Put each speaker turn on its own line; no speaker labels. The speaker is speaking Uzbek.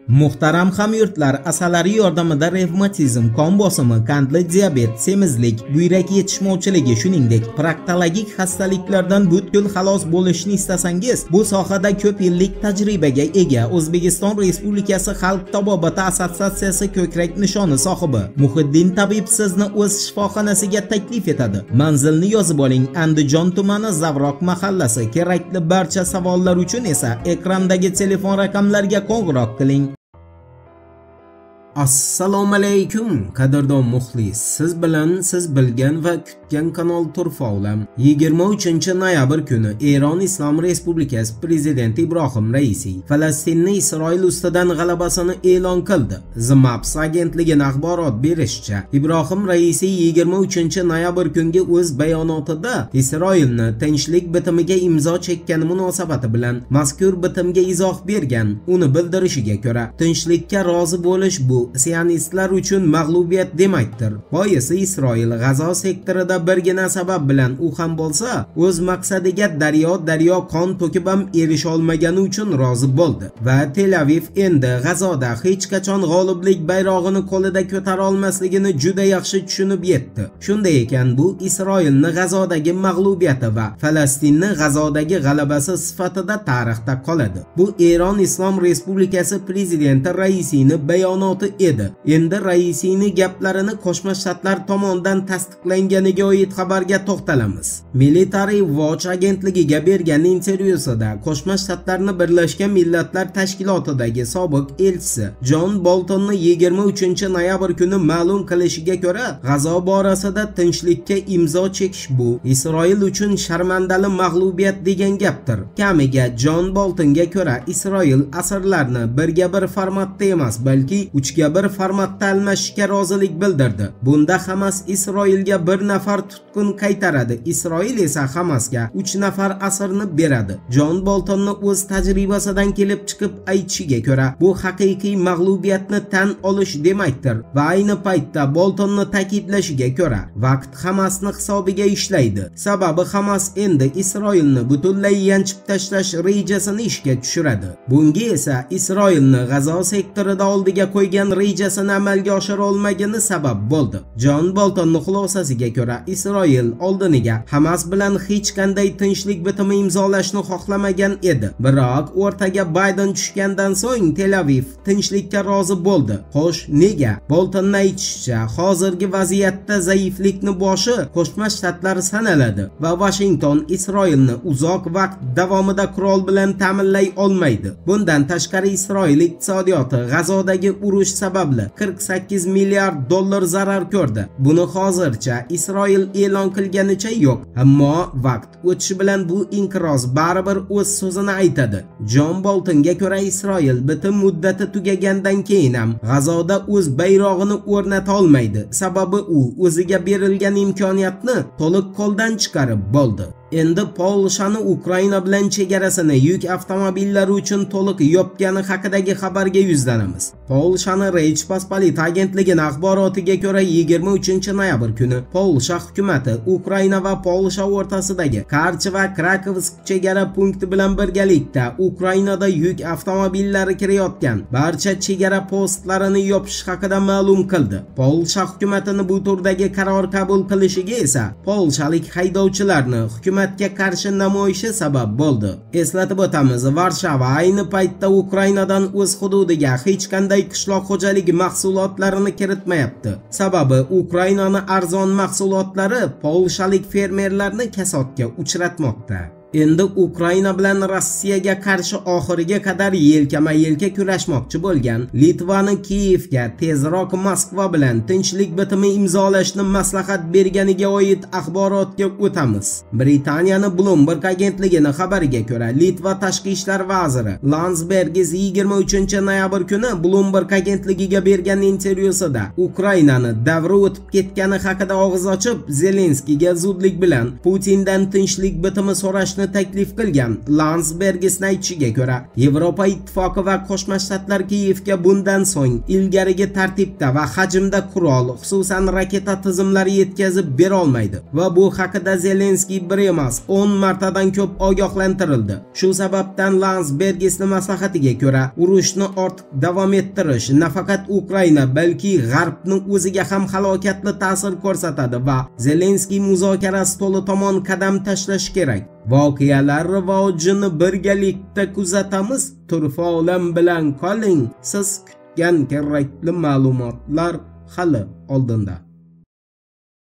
Muhtaram hamyurtlar, asalari yordamida revmatizm, qon bosimi, qandli diabet, semizlik, buyrak yetishmovchiligi, shuningdek proktologik xastaliklardan butkul xalos bo'lishni istasangiz, bu sohada ko'p yillik tajribaga ega O'zbekiston Respublikasi Xalq tabobati assotsiatsiyasi ko'krak nishoni sohibi Muhiddin tabib sizni o'z shifoxonasiga taklif etadi. Manzilni yozib oling: Andijon tumani Zavroq mahallasi. Kerakli barcha savollar uchun esa ekrandagi telefon raqamlariga qo'ng'iroq qiling. Assalomu alaykum qadrdon muxlis. Siz bilan siz bilgan va kutgan kanal Turfovlam. 23-noyabr kuni Eron Islom Respublikasi prezidenti Ibrohim Raisiy Falastinni Isroil ustidan g'alabasini e'lon qildi. The Maps agentligining axborot berishicha, Ibrohim Raisiy 23-noyabr kungi o'z bayonotida Isroilni tinchlik bitimiga imzo chekkani munosabati bilan mazkur bitimga izoh bergan. Uni bildirishiga ko'ra, tinchlikka rozi bo'lish bu Siyonistlar uchun mag'lubiyat demakdir. Boisi Isroil G'azo sektorida birgina sabab bilan u ham bo'lsa, o'z maqsadiga daryo qon to'kib ham erisha olmagani uchun rozi bo'ldi va Tel Aviv endi G'azoda hech qachon g'oliblik bayrog'ini qo'lida ko'tara olmasligini juda yaxshi tushunib yetdi. Shunday ekan, bu Isroilni G'azodagi mag'lubiyati va Falastinni G'azodagi g'alabasi sifatida tarixda qoladi. Bu Eron Islom Respublikasi prezidenti Raisiyning bayonoti edi. Endi Raisiyning gaplarini Qo'shma Shtatlar tomonidan tasdiqlanganiga oid xabarga to'xtalamiz. Military Watch agentligiga bergan intervyusida Qo'shma Shtatlarning Birlashgan Millatlar Tashkilotidagi sobiq elchisi John Boltonni 23-noyabr kuni ma'lum qilishiga ko'ra, G'azo borasida tinchlikka imzo chekish bu Isroil uchun sharmandali mag'lubiyat degan gapdir. Kamiga John Boltonga ko'ra, Isroil asirlarni birga bir formatda emas, balki 3ga1 formatda almashishga rozilik bildirdi. Bunda Hamas Isroilga 1 nafar tutqun qaytaradi, Isroil esa Hamasga 3 nafar asirni beradi. John Boltonning o'z tajribasidan kelib chiqib aytishiga ko'ra, bu haqiqiy mag'lubiyatni tan olish demakdir va ayni paytda Boltonning ta'kidlashiga ko'ra, vaqt Hamasning hisobiga ishlaydi. Sababi Hamas endi Isroilni butunlay yanchib tashlash rejasini ishga tushiradi. Bunga esa Isroilni G'azo sektorida oldiga qo'ygan rejasini amalga oshira olmagani sabab bo'ldi. John Boltonning xulosasiga ko'ra, Isroil oldiniga Hamas bilan hech qanday tinchlik bitimi imzolashni xohlamagan edi. Biroq o'rtaga Bayden tushgandan so'ng Tel Aviv tinchlikka rozi bo'ldi. Xo'sh, nega? Boltonning aytishicha, hozirgi vaziyatda zaiflikni boshi Qo'shma Shtatlar sanaladi va Washington Isroilni uzoq vaqt davomida qurol bilan ta'minlay olmaydi. Bundan tashqari Isroil iqtisodiyoti G'azodagi urush sababli 48 milliard dollar zarar ko'rdi. Buni hozircha Isroil e'lon qilganicha yo'q. Ammo vaqt o'tishi bilan bu inqiroz baribir o'z so'zini aytadi. John Boltonga ko'ra, Isroil bitim muddati tugagandan keyin ham G'azoda o'z bayrog'ini o'rnata olmaydi. Sababi u o'ziga berilgan imkoniyatni to'liq qo'ldan chiqarib bo'ldi. Endi Polshani Ukraina bilan chegarasini yuk avtomobillari uchun to'liq yopgani haqidagi xabarga yuzlanamiz. Polshani Rech Pospolita agentligining axborotiga ko'ra, 23-noyabr kuni Polsha hukumatı Ukraina va Polsha o'rtasidagi Karch va Krakovsk chegara punkti bilan birgalikda Ukrainada yuk avtomobillari kirayotgan barcha chegara postlarini yopish haqida ma'lum qildi. Polsha hukumatining bu turdagi qaror qabul qilishiga esa polshalik haydovchilarni hukumatga qarshi namoyishi sabab bo'ldi. Eslatib o'tamiz, Varshava ayni paytda Ukrainadan o'z hududiga hech qanday qishloq xo'jaligi mahsulotlarini kiritmayapti. Sababi Ukrainaning arzon mahsulotlari polshalik fermerlarni kasodga uchratmoqda. Endi Ukraina bilan Rossiyaga qarshi oxiriga qadar yelkama-yelka kurashmoqchi bo'lgan Litvani Kiyevga tezroq Moskva bilan tinchlik bitimi imzolashni maslahat berganiga oid axborotga o'tamiz. Britaniyaning Bloomberg agentligining xabariga ko'ra, Litva tashqi ishlar vaziri Landsbergis 23-noyabr kuni Bloomberg agentligiga bergan intervyusida Ukrainani davri o'tib ketgani haqida og'iz ochib, Zelenskiyga zudlik bilan Putindan tinchlik bitimi so'rashni tanlashni taklif qilgan. Landsbergisning aytishiga ko'ra, Yevropa Ittifoqi va Qo'shma Shtatlar Kiyevga bundan so'ng ilgarigi tartibda va hajmda qurol, xususan raketa tizimlari yetkazib bera olmaydi va bu haqida Zelenskiy bir emas, 10 martadan ko'p ogohlantirildi. Shu sababdan Landsbergisning maslahatiga ko'ra, urushni ortiq davom ettirish nafaqat Ukraina, balki G'arbning o'ziga ham halokatli ta'sir ko'rsatadi va Zelenskiy muzokara stoli tomon qadam tashlash kerak. Voqealar rivojini birgalikda kuzatamiz. Turfa olam bilan qoling. Siz kutgan kerakli ma'lumotlar hali oldinda.